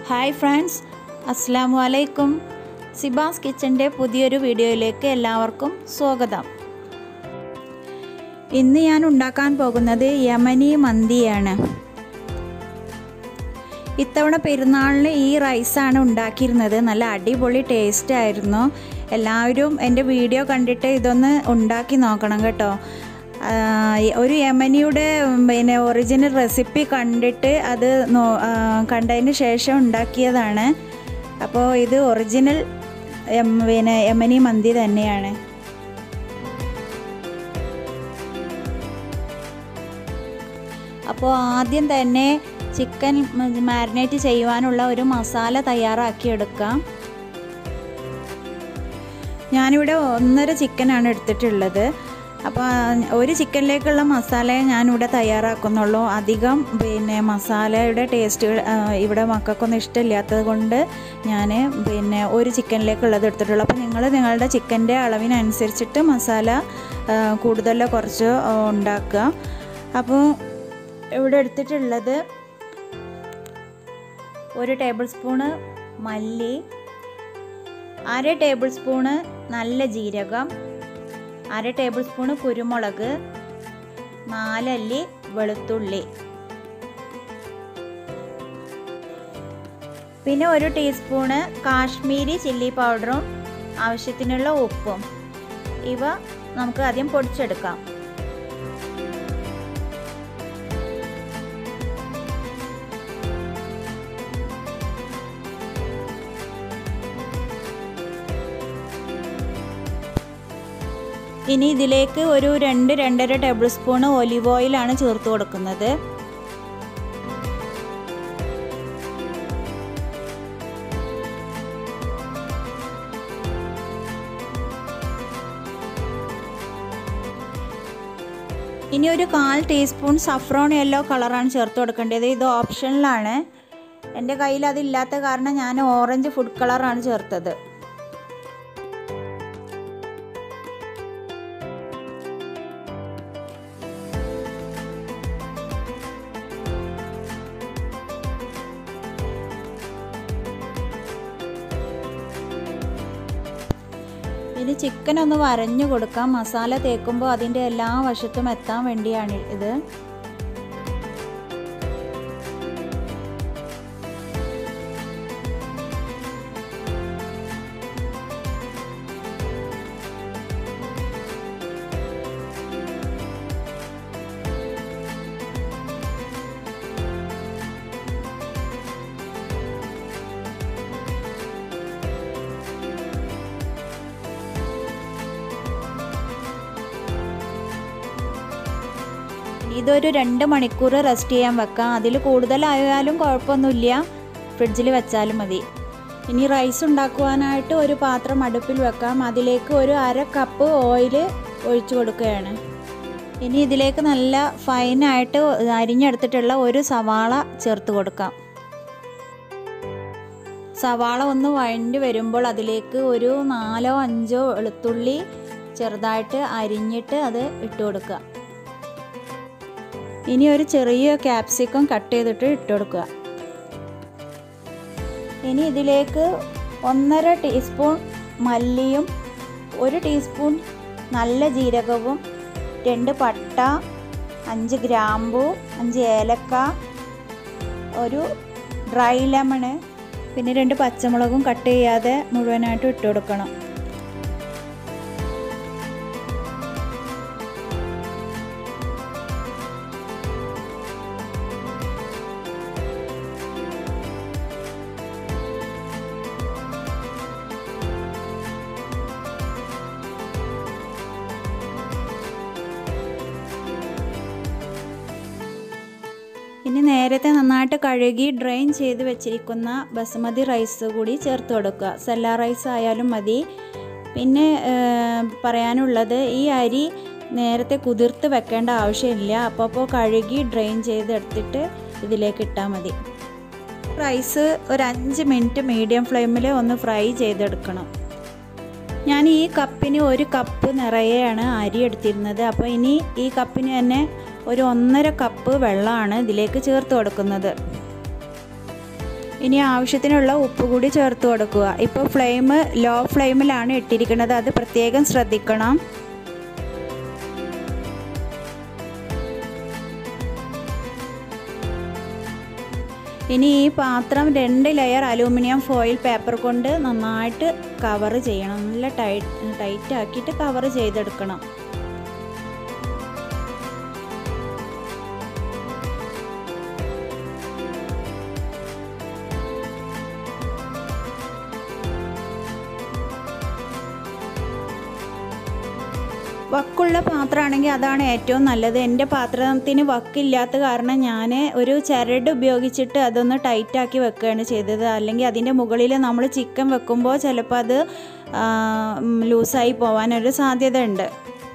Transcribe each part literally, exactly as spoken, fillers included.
Hi friends, അസ്സലാമു അലൈക്കും. സിബാസ് കിച്ചൻ്റെ പുതിയൊരു വീഡിയോയിലേക്ക് എല്ലാവർക്കും സ്വാഗതം. ഇന്ന് ഞാൻ ഉണ്ടാക്കാൻ പോകുന്നത് യമനി മന്തിയാണ്. ഇത്തവണ പെരുന്നാളിന് ഈ റൈസാണ് ഉണ്ടാക്കിയിരുന്നത്. നല്ല അടിപൊളി ടേസ്റ്റ് ആയിരുന്നു. എല്ലാവരും എൻ്റെ വീഡിയോ കണ്ടിട്ട് ഇതൊന്ന് ഉണ്ടാക്കി നോക്കണം കേട്ടോ. ഒരു യമനിയുടെ പിന്നെ ഒറിജിനൽ റെസിപ്പി കണ്ടിട്ട് അത് കണ്ടതിന് ശേഷം ഉണ്ടാക്കിയതാണ്. അപ്പോൾ ഇത് ഒറിജിനൽ പിന്നെ യമനി മന്തി തന്നെയാണ്. അപ്പോൾ ആദ്യം തന്നെ ചിക്കൻ മാരിനേറ്റ് ചെയ്യുവാനുള്ള ഒരു മസാല തയ്യാറാക്കി എടുക്കാം. ഞാനിവിടെ ഒന്നര ചിക്കനാണ് എടുത്തിട്ടുള്ളത്. അപ്പോൾ ഒരു ചിക്കനിലേക്കുള്ള മസാലയെ ഞാനിവിടെ തയ്യാറാക്കുന്നുള്ളൂ. അധികം പിന്നെ മസാലയുടെ ടേസ്റ്റ് ഇവിടെ മക്കൾക്കൊന്നും ഇഷ്ടമില്ലാത്തത് കൊണ്ട് ഞാൻ പിന്നെ ഒരു ചിക്കനിലേക്കുള്ളത് എടുത്തിട്ടുള്ളൂ. അപ്പോൾ നിങ്ങൾ നിങ്ങളുടെ ചിക്കൻ്റെ അളവിനനുസരിച്ചിട്ട് മസാല കൂടുതലോ കുറച്ചോ ഉണ്ടാക്കുക. അപ്പോൾ ഇവിടെ എടുത്തിട്ടുള്ളത് ഒരു ടേബിൾ സ്പൂണ് മല്ലി, അര ടേബിൾ സ്പൂണ് നല്ല ജീരകം, അര ടേബിൾ സ്പൂണ് കുരുമുളക്, നാലല്ലി വെളുത്തുള്ളി, പിന്നെ ഒരു ടീസ്പൂണ് കാശ്മീരി ചില്ലി പൗഡറും ആവശ്യത്തിനുള്ള ഉപ്പും. ഇവ നമുക്ക് ആദ്യം പൊടിച്ചെടുക്കാം. ഇനി ഇതിലേക്ക് ഒരു രണ്ട് രണ്ടര ടേബിൾ സ്പൂൺ ഒലിവ് ഓയിലാണ് ചേർത്ത് കൊടുക്കുന്നത്. ഇനി ഒരു കാൽ ടീസ്പൂൺ സഫ്രോൺ യെല്ലോ കളറാണ് ചേർത്ത് കൊടുക്കേണ്ടത്. ഇത് ഓപ്ഷനിലാണ്. എൻ്റെ കയ്യിൽ അതില്ലാത്ത കാരണം ഞാൻ ഓറഞ്ച് ഫുഡ് കളറാണ് ചേർത്തത്. ഇനി ചിക്കൻ ഒന്ന് വരഞ്ഞു കൊടുക്കാം. മസാല തേക്കുമ്പോൾ അതിൻ്റെ എല്ലാ വശത്തും എത്താൻ വേണ്ടിയാണ് ഇത്. ഇതൊരു രണ്ട് മണിക്കൂർ റെസ്റ്റ് ചെയ്യാൻ വെക്കാം. അതിൽ കൂടുതലായാലും കുഴപ്പമൊന്നുമില്ല, ഫ്രിഡ്ജിൽ വെച്ചാലും മതി. ഇനി റൈസ് ഉണ്ടാക്കുവാനായിട്ട് ഒരു പാത്രം അടുപ്പിൽ വെക്കാം. അതിലേക്ക് ഒരു അര കപ്പ് ഓയിൽ ഒഴിച്ചു കൊടുക്കുകയാണ്. ഇനി ഇതിലേക്ക് നല്ല ഫൈനായിട്ട് അരിഞ്ഞെടുത്തിട്ടുള്ള ഒരു സവാള ചേർത്ത് കൊടുക്കാം. സവാള ഒന്ന് വഴണ്ടി വരുമ്പോൾ അതിലേക്ക് ഒരു നാലോ അഞ്ചോ വെളുത്തുള്ളി ചെറുതായിട്ട് അരിഞ്ഞിട്ട് അത് ഇട്ട് കൊടുക്കുക. ഇനി ഒരു ചെറിയ ക്യാപ്സിക്കം കട്ട് ചെയ്തിട്ട് ഇട്ട് കൊടുക്കുക. ഇനി ഇതിലേക്ക് ഒന്നര ടീസ്പൂൺ മല്ലിയും ഒരു ടീസ്പൂൺ നല്ല ജീരകവും രണ്ട് പട്ട, അഞ്ച് ഗ്രാമ്പു, അഞ്ച് ഏലക്ക, ഒരു ഡ്രൈ ലെമണ്, പിന്നെ രണ്ട് പച്ചമുളകും കട്ട് ചെയ്യാതെ മുഴുവനായിട്ട് ഇട്ട് കൊടുക്കണം. ഇനി നേരത്തെ നന്നായിട്ട് കഴുകി ഡ്രെയിൻ ചെയ്ത് വെച്ചിരിക്കുന്ന ബസുമതി റൈസ് കൂടി ചേർത്ത് കൊടുക്കുക. സെല്ല റൈസ് ആയാലും മതി. പിന്നെ പറയാനുള്ളത്, ഈ അരി നേരത്തെ കുതിർത്ത് വെക്കേണ്ട ആവശ്യമില്ല. അപ്പോൾ അപ്പോൾ കഴുകി ഡ്രെയിൻ ചെയ്തെടുത്തിട്ട് ഇതിലേക്ക് ഇട്ടാൽ മതി. റൈസ് ഒരു അഞ്ച് മിനിറ്റ് മീഡിയം ഫ്ലെയിമിൽ ഒന്ന് ഫ്രൈ ചെയ്തെടുക്കണം. ഞാൻ ഈ കപ്പിന് ഒരു കപ്പ് നിറയെയാണ് അരി എടുത്തിരുന്നത്. അപ്പോൾ ഇനി ഈ കപ്പിന് തന്നെ ഒരു ഒന്നര കപ്പ് വെള്ളമാണ് ഇതിലേക്ക് ചേർത്ത് കൊടുക്കുന്നത്. ഇനി ആവശ്യത്തിനുള്ള ഉപ്പ് കൂടി ചേർത്ത് കൊടുക്കുക. ഇപ്പോൾ ഫ്ലെയിം ലോ ഫ്ലെയിമിലാണ് ഇട്ടിരിക്കുന്നത്, അത് പ്രത്യേകം ശ്രദ്ധിക്കണം. ഇനി ഈ പാത്രം രണ്ട് ലെയർ അലൂമിനിയം ഫോയിൽ പേപ്പർ കൊണ്ട് നന്നായിട്ട് കവർ ചെയ്യണം. നല്ല ടൈറ്റ് ടൈറ്റ് ആക്കിയിട്ട് കവർ ചെയ്തെടുക്കണം. വക്കുള്ള പാത്രമാണെങ്കിൽ അതാണ് ഏറ്റവും നല്ലത്. എൻ്റെ പാത്രത്തിന് വക്കില്ലാത്ത കാരണം ഞാൻ ഒരു ചരട് ഉപയോഗിച്ചിട്ട് അതൊന്ന് ടൈറ്റാക്കി വെക്കുകയാണ് ചെയ്തത്. അല്ലെങ്കിൽ അതിൻ്റെ മുകളിൽ നമ്മൾ ചിക്കൻ വെക്കുമ്പോൾ ചിലപ്പോൾ അത് ലൂസായി പോകാനൊരു സാധ്യത ഉണ്ട്.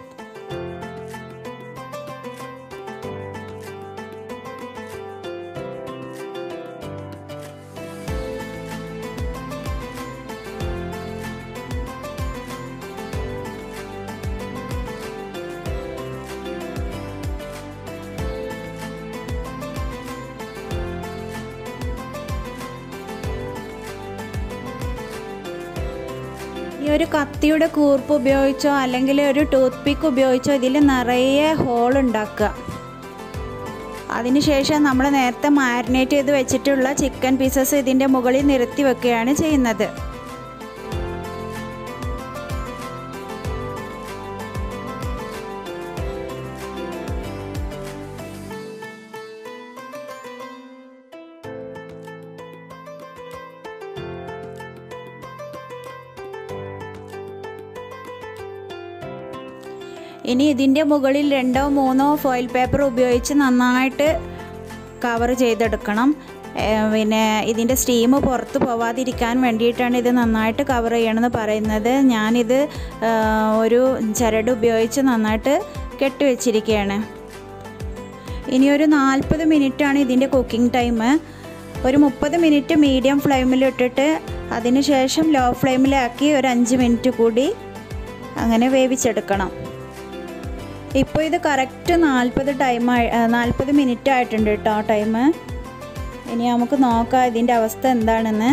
ഈ ഒരു കത്തിയുടെ കൂർപ്പ് ഉപയോഗിച്ചോ അല്ലെങ്കിൽ ഒരു ടൂത്ത് പിക്ക് ഉപയോഗിച്ചോ ഇതിൽ നിറയെ ഹോൾ ഉണ്ടാക്കുക. അതിനുശേഷം നമ്മൾ നേരത്തെ മാരിനേറ്റ് ചെയ്ത് വെച്ചിട്ടുള്ള ചിക്കൻ പീസസ് ഇതിൻ്റെ മുകളിൽ നിരത്തി വെക്കുകയാണ് ചെയ്യുന്നത്. ഇനി ഇതിൻ്റെ മുകളിൽ രണ്ടോ മൂന്നോ ഫോയിൽ പേപ്പർ ഉപയോഗിച്ച് നന്നായിട്ട് കവർ ചെയ്തെടുക്കണം. പിന്നെ ഇതിൻ്റെ സ്റ്റീം പുറത്ത് പോവാതിരിക്കാൻ വേണ്ടിയിട്ടാണ് ഇത് നന്നായിട്ട് കവർ ചെയ്യണമെന്ന് പറയുന്നത്. ഞാനിത് ഒരു ചരട് ഉപയോഗിച്ച് നന്നായിട്ട് കെട്ടിവെച്ചിരിക്കുകയാണ്. ഇനി ഒരു നാൽപ്പത് മിനിറ്റാണ് ഇതിൻ്റെ കുക്കിംഗ് ടൈം. ഒരു മുപ്പത് മിനിറ്റ് മീഡിയം ഫ്ലെയിമിലിട്ടിട്ട് അതിന് ശേഷം ലോ ഫ്ലെയിമിലാക്കി ഒരു അഞ്ച് മിനിറ്റ് കൂടി അങ്ങനെ വേവിച്ചെടുക്കണം. ഇപ്പോൾ ഇത് കറക്റ്റ് നാൽപ്പത് ടൈം നാൽപ്പത് മിനിറ്റ് ആയിട്ടുണ്ട് കേട്ടോ ടൈം. ഇനി നമുക്ക് നോക്കാം ഇതിൻ്റെ അവസ്ഥ എന്താണെന്ന്.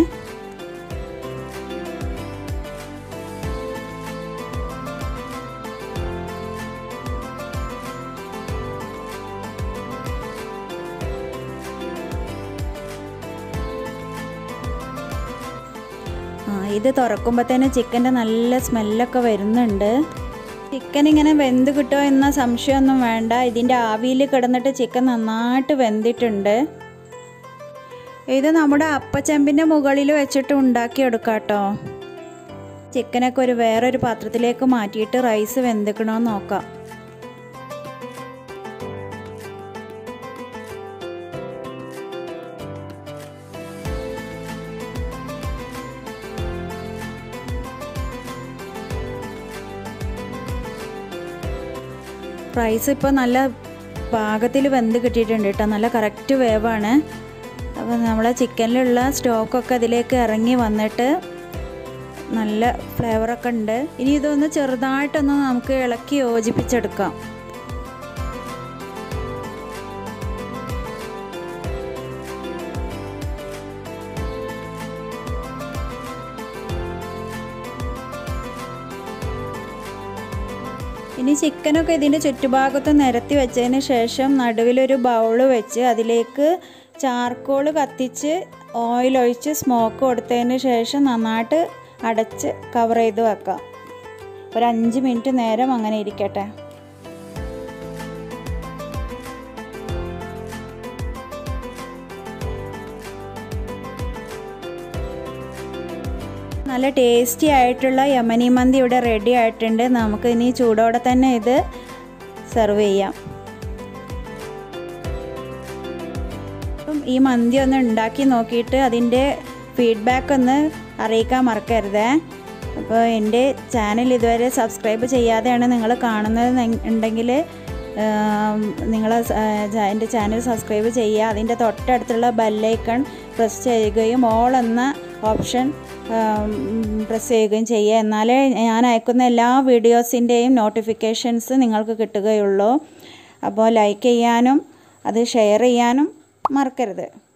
ആ ഇത് തുറക്കുമ്പോൾ തന്നെ ചിക്കൻ്റെ നല്ല സ്മെല്ലൊക്കെ വരുന്നുണ്ട്. ചിക്കൻ ഇങ്ങനെ വെന്ത് കിട്ടുമോ എന്ന സംശയമൊന്നും വേണ്ട. ഇതിൻ്റെ ആവിയിൽ കിടന്നിട്ട് ചിക്കൻ നന്നായിട്ട് വെന്തിട്ടുണ്ട്. ഇത് നമ്മുടെ അപ്പച്ചെമ്പിൻ്റെ മുകളിൽ വെച്ചിട്ട് ഉണ്ടാക്കിയെടുക്കാം കേട്ടോ. ചിക്കനൊക്കെ ഒരു വേറൊരു പാത്രത്തിലേക്ക് മാറ്റിയിട്ട് റൈസ് വെന്തിക്കണമെന്ന് നോക്കാം. റൈസ് ഇപ്പോൾ നല്ല പാകത്തിൽ വെന്ത് കിട്ടിയിട്ടുണ്ട് കേട്ടോ. നല്ല കറക്റ്റ് വേവാണ്. അപ്പോൾ നമ്മളെ ചിക്കനിലുള്ള സ്റ്റോക്കൊക്കെ അതിലേക്ക് ഇറങ്ങി വന്നിട്ട് നല്ല ഫ്ലേവറൊക്കെ ഉണ്ട്. ഇനി ഇതൊന്ന് ചെറുതായിട്ടൊന്ന് നമുക്ക് ഇളക്കി യോജിപ്പിച്ചെടുക്കാം. ഇനി ചിക്കനൊക്കെ ഇതിൻ്റെ ചുറ്റുഭാഗത്ത് നിരത്തി വെച്ചതിന് ശേഷം നടുവിലൊരു ബൗള് വെച്ച് അതിലേക്ക് ചാർക്കോൾ കത്തിച്ച് ഓയിലൊഴിച്ച് സ്മോക്ക് കൊടുത്തതിന് ശേഷം നന്നായിട്ട് അടച്ച് കവർ ചെയ്ത് വെക്കാം. ഒരു അഞ്ച് മിനിറ്റ് നേരം അങ്ങനെ ഇരിക്കട്ടെ. നല്ല ടേസ്റ്റി ആയിട്ടുള്ള യമനി മന്തി ഇവിടെ റെഡി ആയിട്ടുണ്ട്. നമുക്ക് ഇനി ചൂടോടെ തന്നെ ഇത് സെർവ് ചെയ്യാം. അപ്പം ഈ മന്തി ഒന്ന് ഉണ്ടാക്കി നോക്കിയിട്ട് അതിൻ്റെ ഫീഡ്ബാക്ക് ഒന്ന് അറിയിക്കാൻ മറക്കരുത്. അപ്പോൾ എൻ്റെ ചാനൽ ഇതുവരെ സബ്സ്ക്രൈബ് ചെയ്യാതെയാണ് നിങ്ങൾ കാണുന്നത് ഉണ്ടെങ്കിൽ നിങ്ങൾ എൻ്റെ ചാനൽ സബ്സ്ക്രൈബ് ചെയ്യുക. അതിൻ്റെ തൊട്ടടുത്തുള്ള ബെല്ലൈക്കൺ പ്രസ് ചെയ്യുകയും ഓൾ എന്ന ഓപ്ഷൻ പ്രസ് ചെയ്യുകയും ചെയ്യുക. എന്നാലേ ഞാൻ അയക്കുന്ന എല്ലാ വീഡിയോസിൻ്റെയും നോട്ടിഫിക്കേഷൻസ് നിങ്ങൾക്ക് കിട്ടുകയുള്ളൂ. അപ്പോൾ ലൈക്ക് ചെയ്യാനും അത് ഷെയർ ചെയ്യാനും മറക്കരുത്.